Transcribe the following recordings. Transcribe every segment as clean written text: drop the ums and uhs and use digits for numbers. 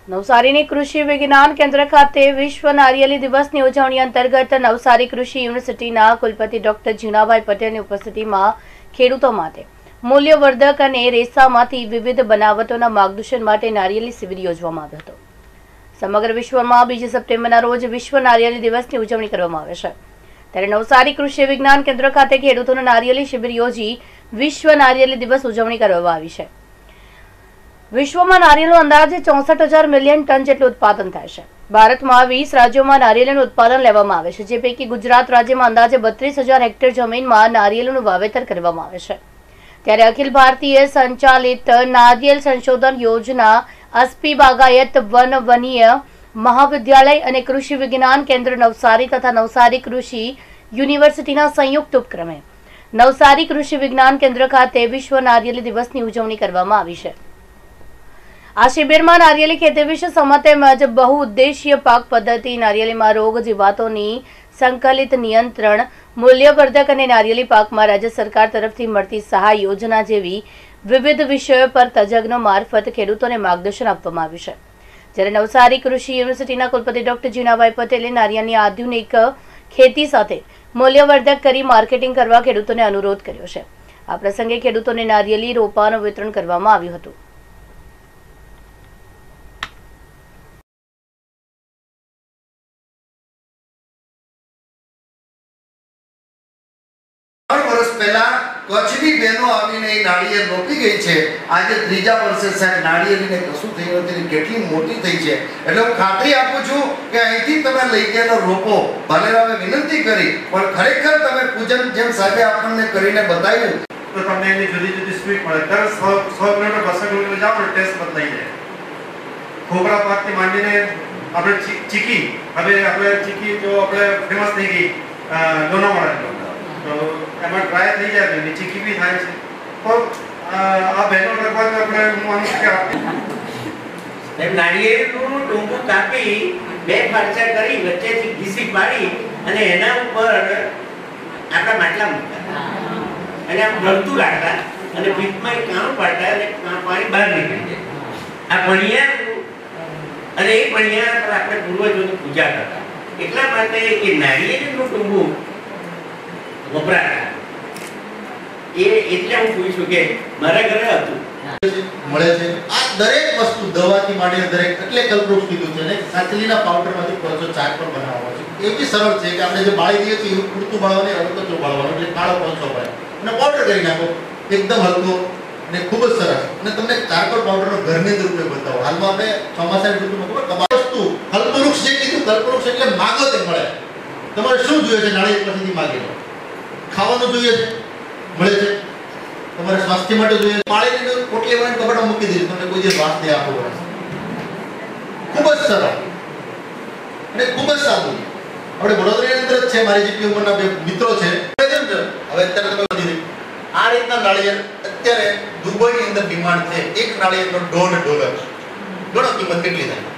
નવસારીની કૃષિ વિજ્ઞાન કેન્દ્ર ખાતે વિશ્વ નારિયેળી દિવસની ઉજવણી અંતર્ગત નવસારી કૃષિ યુનિવર્સિટીના કુલપતિ ડોક્ટર જીણાભાઈ પટેલની ઉપસ્થિતિમાં ખેડૂતો માટે મૂલ્યવર્ધક અને રેસામાંથી વિવિધ બનાવટોના માર્ગદર્શન માટે નારિયેળી શિબિર યોજવામાં આવ્યો હતો। સમગ્ર વિશ્વમાં 2 સપ્ટેમ્બરના રોજ વિશ્વ નારિયેળી દિવસની ઉજવણી કરવામાં આવે છે, ત્યારે નવસારી કૃષિ વિજ્ઞાન કેન્દ્ર ખાતે ખેડૂતોને નારિયેળી શિબિર યોજી વિશ્વ નારિયેળી દિવસ ઉજવણી કરવામાં આવી છે। વિશ્વમાં નારિયેળનું અંદાજે 64,000 મિલિયન ટન જેટલું ઉત્પાદન થાય છે। ભારતમાં 20 રાજ્યોમાં નારિયેળનું ઉત્પાદન લેવામાં આવે છે, જે પૈકી ગુજરાત રાજ્યમાં અંદાજે 32,000 હેક્ટર જમીનમાં નારિયેળનું વાવેતર કરવામાં આવે છે। ત્યારે અખિલ ભારતીય સંચાલિત નારિયેળ સંશોધન યોજના, અસ્પી બાગાયત વન વનીય મહાવિદ્યાલય અને કૃષિ વિજ્ઞાન કેન્દ્ર નવસારી તથા નવસારી કૃષિ યુનિવર્સિટીના સંયુક્ત ઉપક્રમે નવસારી કૃષિ વિજ્ઞાન કેન્દ્ર ખાતે વિશ્વ નારિયેળી દિવસની ઉજવણી કરવામાં આવી છે। આ શિબિરમાં નારિયેળી ખેતી વિશે સમજ તેમજ બહુઉદ્દેશીય પાક પદ્ધતિ, નારિયેળીમાં રોગ જીવાતોની સંકલિત નિયંત્રણ, મૂલ્યવર્ધક અને નારિયેળી પાકમાં રાજ્ય સરકાર તરફથી મળતી સહાય યોજના જેવી વિવિધ વિષયો પર તજજ્ઞો મારફત ખેડૂતોને માર્ગદર્શન આપવામાં આવ્યું છે। જ્યારે નવસારી કૃષિ યુનિવર્સિટીના કુલપતિ ડોક્ટર જીણાભાઈ પટેલે નારિયેળની આધુનિક ખેતી સાથે મૂલ્યવર્ધક કરી માર્કેટિંગ કરવા ખેડૂતોને અનુરોધ કર્યો છે। આ પ્રસંગે ખેડૂતોને નારિયેળી રોપાનું વિતરણ કરવામાં આવ્યું હતું। વર્ષ પહેલા કચ્છની બહેનો આવીને એ નાળિયેર રોપી ગઈ છે। આજે 3જા વર્ષે સાહેબ નાળિયેરીને કશું થયું નથી, કેટલી મોટી થઈ છે। એટલે હું ખાતરી આપું છું કે અહીંથી તમે લઈ ગયેલો રોપો, ભાલેરાવે વિનંતી કરી પણ ખરેખર તમે પૂજન જેમ સાહેબે આપણને કરીને બતાવ્યું તો તમને એની જુદી જુદી સ્પીડ મળે। દર 100 કિલોમીટર 200 કિલોમીટર જાઓ તો ટેસ્ટ બદલાઈ જાય। ખોબરા પાકથી માંડીને આપણે ચીકી, હવે આપણે ચીકી જો આપણે ફેમસ થઈ ગઈ લોનાવાડા, તો એમાં ડ્રાય થઈ જાય તો ચીકી બી થાય છે। તો આ બહેનો લગભગ આપણે હું માનું છું કે નાળિયેરનું ટૂંકું કાપી 2 ફાળચા કરી વચ્ચેથી ઘીસી પાડી અને એના ઉપર આપણા માટલા મૂકતા અને આમ ગળતું રાખતા અને પીઠમાં કાણું પાડતા અને પાણી બહાર નીકળી જાય। આ ભણિયાર અને એ ભણિયાર પર આપણે પૂર્વજોની પૂજા કરતા, એટલા માટે એ નાળિયેરનું ટૂંકું વપરાતા। એ એટલે હું પૂછું કે મારા ઘરે હતું મળે છે। આ દરેક વસ્તુ દવાથી માંડીને દરેક એટલે કલ્પવૃક્ષ કીધું છે ને, સાચલીના પાવડરમાંથી પરચો ચાક પર બનાવવાનો છે। એ બી સરળ છે કે આપણે જે બાળી દઈએ છીએ એવું પૂરતું બાળવાની, અડકચો બાળવાનો એટલે કાળો પરચો પડે અને પાવડર કરી નાખો, એકદમ હલકો અને ખૂબ જ સરસ। અને તમને ચારકોલ પાવડરનો ઘરની અંદર ઉપયોગ બતાવો। હાલમાં આપણે ચોમાસાની ઋતુમાં ખબર વસ્તુ કલ્પવૃક્ષ જે કીધું, કલ્પવૃક્ષ એટલે માગો તે મળે। તમારે શું જોઈએ છે? નાળિયેર પાસેથી માગી લો। ખાવાનું જોઈએ છે, મળે છે। તમારે સ્વાસ્થ્ય માટે જોઈએ, પાણીની પોટલી વાળીને કબાટમાં મૂકી દીધી, તમને કોઈ દિવસ વાસ દે આપો। ખૂબ જ સરળ અને ખૂબ જ સાદું। આપણે વડોદરાની અંદર જ છે, મારી જેટલી ઉંમરના 2 મિત્રો છે। હવે અત્યારે તમે વધી આ રીતના નાળિયેર અત્યારે દુબઈની અંદર ડિમાન્ડ છે। એક નાળિયેરનો $1.5 ગણો કિંમત કેટલી થાય?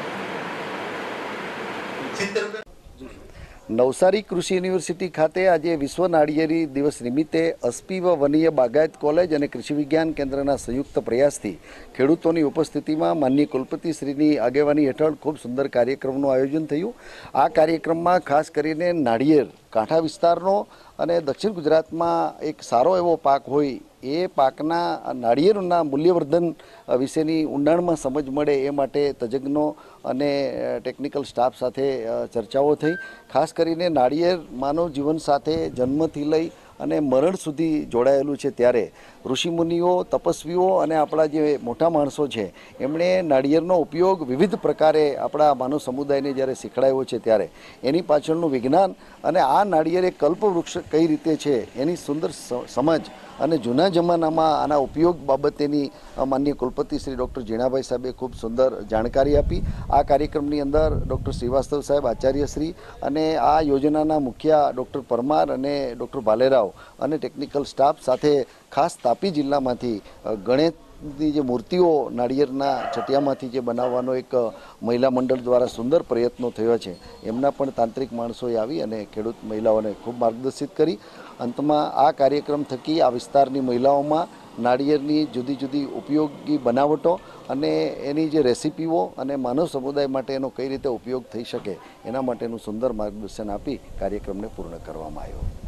70 રૂપિયા। નવસારી કૃષિ યુનિવર્સિટી ખાતે આજે વિશ્વ નાળિયેરી દિવસ નિમિત્તે અસ્પી વનીય બાગાયત કોલેજ અને કૃષિ વિજ્ઞાન કેન્દ્રના સંયુક્ત પ્રયાસથી ખેડૂતોની ઉપસ્થિતિમાં માનનીય કુલપતિશ્રીની આગેવાની હેઠળ ખૂબ સુંદર કાર્યક્રમનું આયોજન થયું। આ કાર્યક્રમમાં ખાસ કરીને નાળિયેર કાંઠા વિસ્તારનો અને દક્ષિણ ગુજરાતમાં એક સારો એવો પાક હોય એ પાકના નાળિયેરના મૂલ્યવર્ધન વિશેની ઊંડાણમાં સમજ મળે એ માટે તજજ્ઞો અને ટેકનિકલ સ્ટાફ સાથે ચર્ચાઓ થઈ। ખાસ કરીને નાળિયેર માનવ જીવન સાથે જન્મથી લઈ અને મરણ સુધી જોડાયેલું છે, ત્યારે ઋષિમુનિઓ, તપસ્વીઓ અને આપણા જે મોટા માણસો છે એમણે નાળિયેરનો ઉપયોગ વિવિધ પ્રકારે આપણા માનવ સમુદાયને જ્યારે શીખડાયો છે, ત્યારે એની પાછળનું વિજ્ઞાન અને આ નાળિયેર એક કલ્પવૃક્ષ કઈ રીતે છે એની સુંદર સમજ અને જૂના જમાનામાં આના ઉપયોગ બાબતેની માનનીય કુલપતિ શ્રી ડૉક્ટર જીણાભાઈ સાહેબે ખૂબ સુંદર જાણકારી આપી। આ કાર્યક્રમની અંદર ડૉક્ટર શ્રીવાસ્તવ સાહેબ, આચાર્યશ્રી અને આ યોજનાના મુખ્ય ડૉક્ટર પરમાર અને ડૉક્ટર ભાલેરાવ અને ટેકનિકલ સ્ટાફ સાથે ખાસ તાપી જિલ્લામાંથી ગણેશની જે મૂર્તિઓ નાળિયેરના છટિયામાંથી જે બનાવવાનો એક મહિલા મંડળ દ્વારા સુંદર પ્રયત્નો થયો છે, એમના પણ તાંત્રિક માણસોએ આવી અને ખેડૂત મહિલાઓને ખૂબ માર્ગદર્શિત કરી। અંતમાં આ કાર્યક્રમ થકી આ વિસ્તારની મહિલાઓમાં નાળિયેરની જુદી જુદી ઉપયોગી બનાવટો અને એની જે રેસીપીઓ અને માનવ સમુદાય માટે એનો કઈ રીતે ઉપયોગ થઈ શકે એના માટેનું સુંદર માર્ગદર્શન આપી કાર્યક્રમને પૂર્ણ કરવામાં આવ્યો.